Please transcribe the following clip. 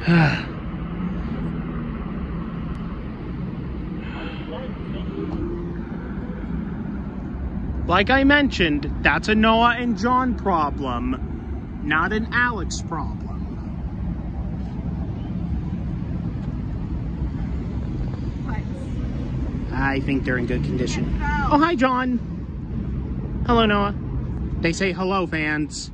Like I mentioned, that's a Noah and John problem, not an Alex problem. What? I think they're in good condition. Oh, hi, John. Hello, Noah. They say hello, fans.